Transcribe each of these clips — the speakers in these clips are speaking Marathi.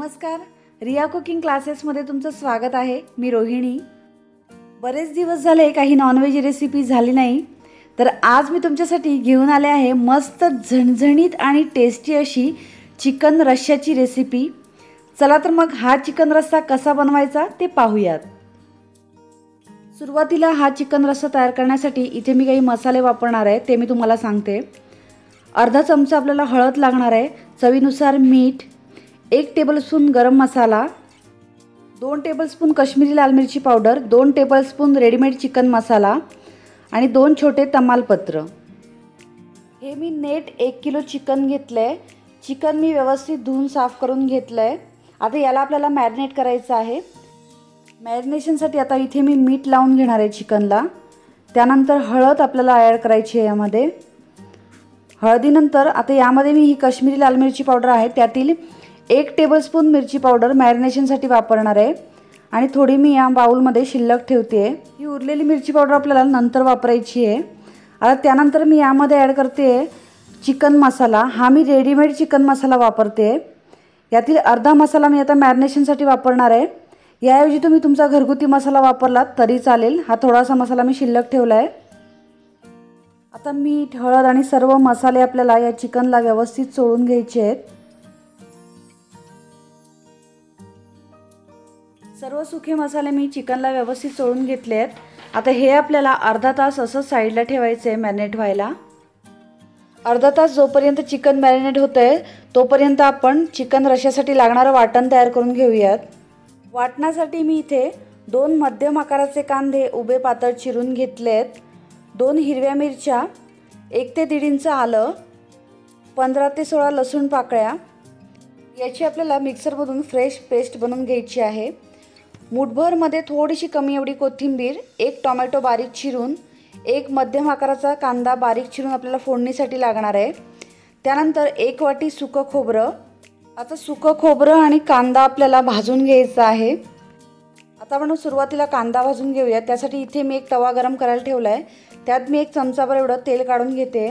नमस्कार, रिया कुकिंग क्लासेसमध्ये तुमचं स्वागत आहे। मी रोहिणी। बरेच दिवस झाले काही नॉनव्हेज रेसिपी झाली नाही, तर आज मी तुमच्यासाठी घेऊन आले आहे मस्त झणझणीत आणि टेस्टी अशी चिकन रश्श्याची रेसिपी। चला तर मग हा चिकन रस्सा कसा बनवायचा ते पाहूयात। सुरुवातीला हा चिकन रस्सा तयार करण्यासाठी इथे मी काही मसाले वापरणार आहे ते मी तुम्हाला सांगते। अर्धा चमचा आपल्याला हळद लागणार आहे, चवीनुसार मीठ, 1 टेबलस्पून गरम मसाला, 2 टेबलस्पून काश्मीरी लाल मिरची powder, 2 tablespoon readymade chicken masala आणि 2 छोटे तमालपत्र। हे मी नेट 1 किलो चिकन घेतलंय। चिकन मी व्यवस्थित धुवून साफ करून घेतलंय। आता याला आपल्याला मॅरिनेट करायचं आहे। मॅरिनेशनसाठी आता इथे मी मीठ लावून घेणार आहे चिकनला। त्यानंतर हळद आपल्याला ॲड करायची आहे यामध्ये। हळदीनंतर आता यामध्ये मी ही काश्मीरी लाल मिरची पावडर आहे त्यातील 1 टेबलस्पून मिरची पावडर मॅरिनेशनसाठी वापरणार आहे आणि थोडी मी या बाउलमध्ये शिल्लक ठेवते। ही उरलेली मिरची पावडर आपल्याला नंतर वापरायची आहे। आता त्यानंतर मी यामध्ये ॲड करते चिकन मसाला। हा मी रेडीमेड चिकन मसाला वापरते। यातील अर्धा मसाला मी आता मॅरिनेशनसाठी वापरणार आहे। याऐवजी तुम्ही तुमचा घरगुती मसाला वापरलात तरी चालेल। हा थोडासा मसाला मी शिल्लक ठेवला आहे। आता मीठ, हळद आणि सर्व मसाले आपल्याला या चिकनला व्यवस्थित चोळून घ्यायचे आहेत। सर्व सुखे मसाले मी चिकनला व्यवस्थित चोळून घेतले आहेत। आता हे आपल्याला अर्धा तास असं साईडला ठेवायचे आहे मॅरिनेट व्हायला। अर्धा तास जोपर्यंत चिकन मॅरिनेट होतंय तोपर्यंत आपण चिकन रश्श्यासाठी लागणारं वाटण तयार करून घेऊयात। वाटणासाठी मी इथे 2 मध्यम आकाराचे कांदे उभे पातळ चिरून घेतले आहेत, 2 हिरव्या मिरच्या, 1 ते 1.5 इंच आलं, 15 ते 16 लसूण पाकळ्या। याची आपल्याला मिक्सरमधून फ्रेश पेस्ट बनवून घ्यायची आहे। मुठभरमध्ये थोडीशी कमी एवढी कोथिंबीर, 1 टोमॅटो बारीक चिरून, 1 मध्यम आकाराचा कांदा बारीक चिरून आपल्याला फोडणीसाठी लागणार आहे। त्यानंतर 1 वाटी सुकं खोबरं। आता सुकं खोबरं आणि कांदा आपल्याला भाजून घ्यायचा आहे। आता आपण सुरुवातीला कांदा भाजून घेऊया। त्यासाठी इथे मी एक तवा गरम करायला ठेवला आहे। त्यात मी 1 चमचाभर एवढं तेल काढून घेते।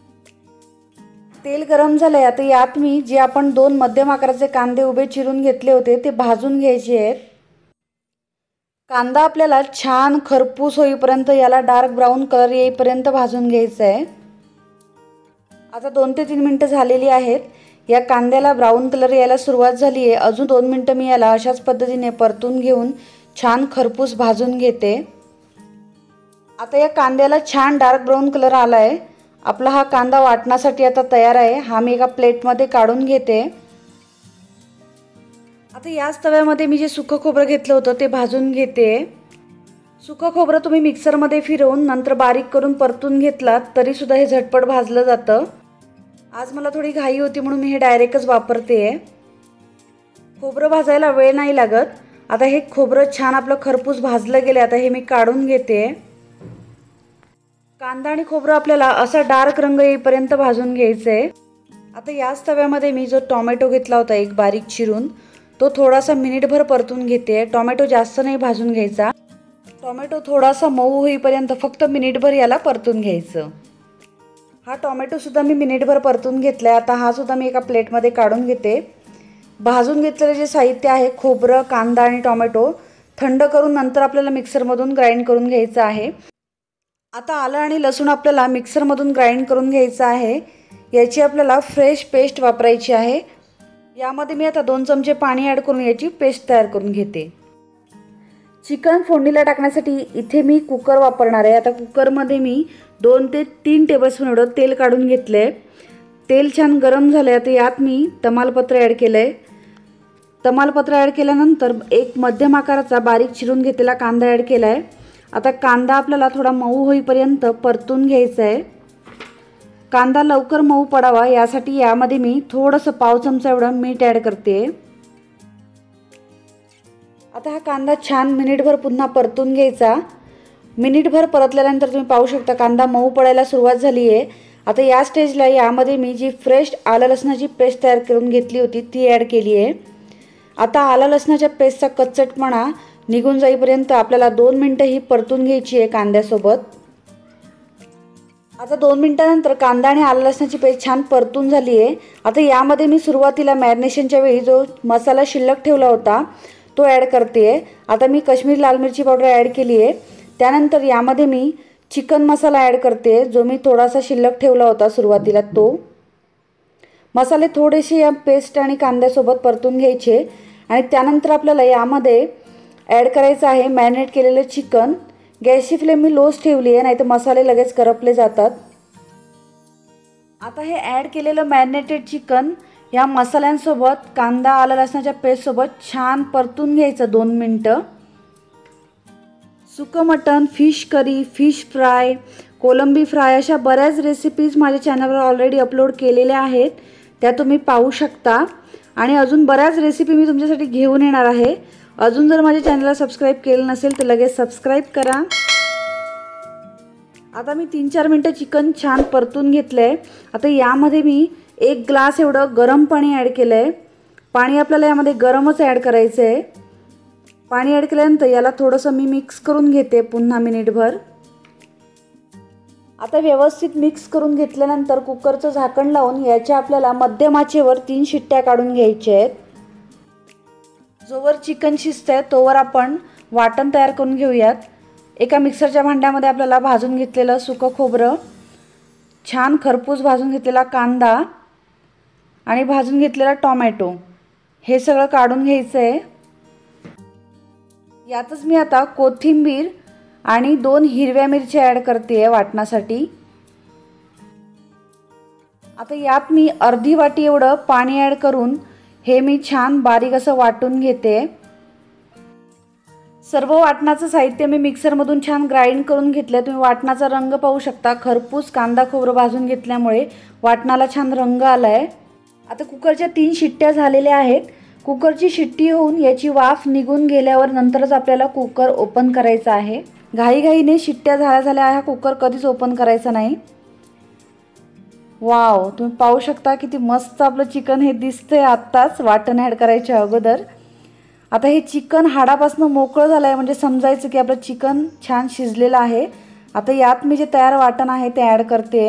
तेल गरम झालंय। आता यात मी जे आपण 2 मध्यम आकाराचे कांदे उभे चिरून घेतले होते ते भाजून घ्यायचे आहेत। कांदा आपल्याला छान खरपूस होईपर्यंत, याला डार्क ब्राऊन कलर येईपर्यंत भाजून घ्यायचा आहे। आता 2 ते 3 मिनिटं झालेली आहेत। या कांद्याला ब्राऊन कलर यायला सुरुवात झाली आहे। अजून 2 मिनिटं मी याला अशाच पद्धतीने परतून घेऊन छान खरपूस भाजून घेते। आता या कांद्याला छान डार्क ब्राऊन कलर आला आहे। आपला हा कांदा वाटण्यासाठी आता तयार आहे। हा मी एका प्लेटमध्ये काढून घेते। आता याच तव्यामध्ये मी जे सुकं खोबरं घेतलं होतं ते भाजून घेते। सुकं खोबरं तुम्ही मिक्सरमध्ये फिरवून नंतर बारीक करून परतून घेतलात तरी सुद्धा हे झटपट भाजलं जातं। आज मला थोडी घाई होती म्हणून मी हे डायरेक्टच वापरते। खोबरं भाजायला वेळ नाही लागत। आता हे खोबरं छान आपलं खरपूस भाजलं गेलं। आता हे मी काढून घेते। कांदा आणि खोबरं आपल्याला असा डार्क रंग येईपर्यंत भाजून घ्यायचं आहे। आता याच तव्यामध्ये मी जो टोमॅटो घेतला होता एक बारीक चिरून, तो थोडासा मिनिटभर परतून घेते। टोमॅटो जास्त नाही भाजून घ्यायचा। टोमॅटो थोडासा मऊ होईपर्यंत फक्त मिनिटभर याला परतून घ्यायचं। हा टोमॅटो सुद्धा मी मिनिटभर परतून घेतलाय। आता हा सुद्धा मी एका प्लेटमध्ये काढून घेते। भाजून घेतलेले जे साहित्य आहे खोबरं, कांदा आणि टोमॅटो थंड करून नंतर आपल्याला मिक्सरमधून ग्राइंड करून घ्यायचं आहे। आता आलं आणि लसूण आपल्याला मिक्सरमधून ग्राइंड करून घ्यायचं आहे। याची आपल्याला फ्रेश पेस्ट वापरायची आहे। यामध्ये मी आता 2 चमचे पाणी ॲड करून याची पेस्ट तयार करून घेते। चिकन फोडणीला टाकण्यासाठी इथे मी कुकर वापरणार आहे। आता कुकरमध्ये मी 2 ते 3 टेबलस्पून एवढं तेल काढून घेतलंय। तेल छान गरम झालंय। आता यात मी तमालपत्र ॲड केलंय। तमालपत्र ॲड केल्यानंतर 1 मध्यम आकाराचा बारीक चिरून घेतलेला कांदा ॲड केलाय। आता कांदा आपल्याला थोडा मऊ होईपर्यंत परतून घ्यायचा आहे। कांदा लवकर मऊ पडावा यासाठी यामध्ये मी थोडंसं पाव चमचा एवढं मीठ ॲड करते। आता हा कांदा छान मिनिटभर पुन्हा परतून घ्यायचा। मिनिटभर परतल्यानंतर तुम्ही पाहू शकता कांदा मऊ पडायला सुरुवात झाली आहे। आता या स्टेजला यामध्ये मी जी फ्रेश आलं लसणाची पेस्ट तयार करून घेतली होती ती ॲड केली आहे। आता आलं लसणाच्या पेस्टचा कच्चटपणा निघून जाईपर्यंत आपल्याला 2 मिनिटं ही परतून घ्यायची आहे कांद्यासोबत। आता 2 मिनिटानंतर कांदा आणि आलं लसणाची पेस्ट छान परतून झाली आहे। आता यामध्ये मी सुरुवातीला मॅरिनेशनच्या वेळी जो मसाला शिल्लक ठेवला होता तो ॲड करते आहे। आता मी काश्मीरी लाल मिरची पावडर ॲड केली आहे। त्यानंतर यामध्ये मी चिकन मसाला ॲड करते, जो मी थोडासा शिल्लक ठेवला होता सुरुवातीला तो। मसाले थोडेसे या पेस्ट आणि कांद्यासोबत परतून घ्यायचे आणि त्यानंतर आपल्याला यामध्ये ॲड करायचं आहे मॅरिनेट केलेलं चिकन। गॅसची फ्लेम मी लोच ठेवली आहे, नाहीतर मसाले लगेच करपले जातात। आता हे ॲड केलेलं मॅरिनेटेड चिकन या मसाल्यांसोबत कांदा आलं लसणाच्या पेस्टसोबत छान परतून घ्यायचं 2 मिनटं। सुकं mutton, fish curry, fish fry, कोलंबी फ्राय अशा बऱ्याच रेसिपीज माझ्या चॅनलवर ऑलरेडी अपलोड केलेल्या आहेत, त्या तुम्ही पाहू शकता। आणि अजून बऱ्याच रेसिपी मी तुमच्यासाठी घेऊन येणार आहे। अजून जर माझ्या चॅनलला सबस्क्राईब केलं नसेल तर लगेच सबस्क्राईब करा। आता मी 3-4 मिनटं चिकन छान परतून घेतलं आहे। आता यामध्ये मी 1 ग्लास एवढं गरम पाणी ॲड केलं आहे। पाणी आपल्याला यामध्ये गरमच ॲड करायचं आहे। पाणी ॲड केल्यानंतर याला थोडंसं मी मिक्स करून घेते पुन्हा मिनिटभर। आता व्यवस्थित मिक्स करून घेतल्यानंतर कुकरचं झाकण लावून याच्या आपल्याला मध्यम आचेवर 3 शिट्ट्या काढून घ्यायच्या आहेत। जोवर चिकन शिजतंय तोवर आपण वाटण तयार करून घेऊयात। एका मिक्सरच्या भांड्यामध्ये आपल्याला भाजून घेतलेलं सुकं खोबरं, छान खरपूस भाजून घेतलेला कांदा आणि भाजून घेतलेला टोमॅटो हे सगळं काढून घ्यायचं आहे। यातच मी आता कोथिंबीर आणि 2 हिरव्या मिरच्या ॲड करते आहे वाटणासाठी। आता यात मी अर्धी वाटी एवढं पाणी ॲड करून हे मी छान बारीक असं वाटून घेते। सर्व वाटणाचं साहित्य मी मिक्सरमधून छान ग्राइंड करून घेतलं। तुम्ही वाटणाचा रंग पाहू शकता, खरपूस कांदा खोबरं भाजून घेतल्यामुळे वाटणाला छान रंग आला आहे। आता कुकरच्या 3 शिट्ट्या झालेल्या आहेत। कुकरची शिट्टी होऊन याची वाफ निघून गेल्यावर नंतरच आपल्याला कुकर ओपन करायचा आहे। घाईघाईने शिट्ट्या झाल्या हा कुकर कधीच ओपन करायचा नाही। वाव, तुम्ही पाहू शकता किती मस्त आपलं चिकन हे दिसतंय आत्ताच वाटण ॲड करायच्या अगोदर। आता हे चिकन हाडापासून मोकळं झालं आहे म्हणजे समजायचं की आपलं चिकन छान शिजलेलं आहे। आता यात मी जे तयार वाटण आहे ते ॲड करते।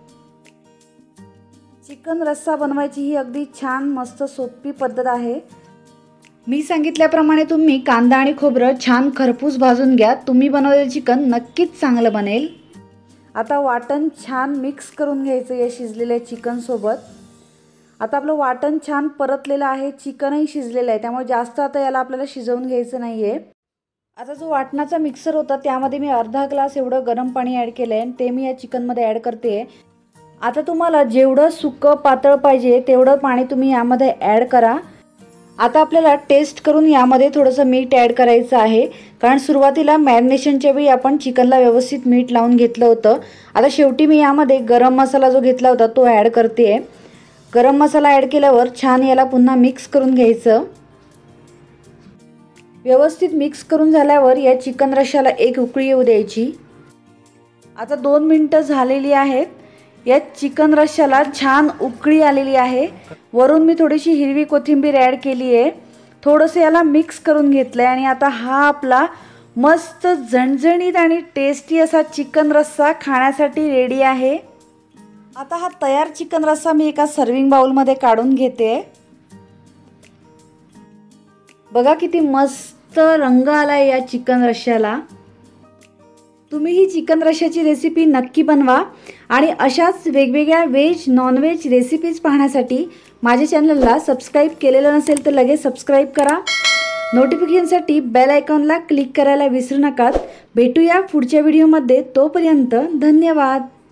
चिकन रस्सा बनवायची ही अगदी छान मस्त सोपी पद्धत आहे। मी सांगितल्याप्रमाणे तुम्ही कांदा आणि खोबरं छान खरपूस भाजून घ्या, तुम्ही बनवलेलं चिकन नक्कीच चांगलं बनेल। आता वाटण छान मिक्स करून घ्यायचं या शिजलेल्या चिकनसोबत। आता आपलं वाटण छान परतलेलं आहे, चिकनही शिजलेलं आहे, त्यामुळे जास्त आता याला आपल्याला शिजवून घ्यायचं नाही आहे। आता जो वाटणाचा मिक्सर होता त्यामध्ये मी अर्धा ग्लास एवढं गरम पाणी ॲड केलं आहे, ते मी या चिकनमध्ये ॲड करते आहे। आता तुम्हाला जेवढं सुकं पातळ पाहिजे तेवढं पाणी तुम्ही यामध्ये ॲड करा। आता आपल्याला टेस्ट करून यामध्ये थोडंसं मीठ ॲड करायचं आहे, कारण सुरुवातीला मॅरिनेशनच्या वेळी आपण चिकनला व्यवस्थित मीठ लावून घेतलं होतं। आता शेवटी मी यामध्ये गरम मसाला जो घेतला होता तो ॲड करते आहे। गरम मसाला ॲड केल्यावर छान याला पुन्हा मिक्स करून घ्यायचं। व्यवस्थित मिक्स करून झाल्यावर या चिकन रश्श्याला एक उकळी येऊ द्यायची। आता 2 मिनिटं झालेली आहेत। या चिकन रश्श्याला छान उकळी आलेली आहे। वरून मी थोडीशी हिरवी कोथिंबीर ॲड केली आहे, थोडंसं याला मिक्स करून घेतलं आहे आणि आता हा आपला मस्त झणझणीत आणि टेस्टी असा चिकन रस्सा खाण्यासाठी रेडी आहे। आता हा तयार चिकन रस्सा मी एका सर्विंग बाउलमध्ये काढून घेते। बघा किती मस्त रंग आलाय या चिकन रश्श्याला। तुम्ही ही चिकन रश्श्याची रेसिपी नक्की बनवा आणि अशाच वेगवेगळ्या व्हेज नॉनव्हेज रेसिपीज पाहण्यासाठी माझ्या चॅनलला सबस्क्राईब केलेलं नसेल तर लगेच सबस्क्राईब करा। नोटिफिकेशनसाठी बेल आयकॉनला क्लिक करायला विसरू नका। भेटूया पुढच्या व्हिडिओमध्ये, तोपर्यंत धन्यवाद।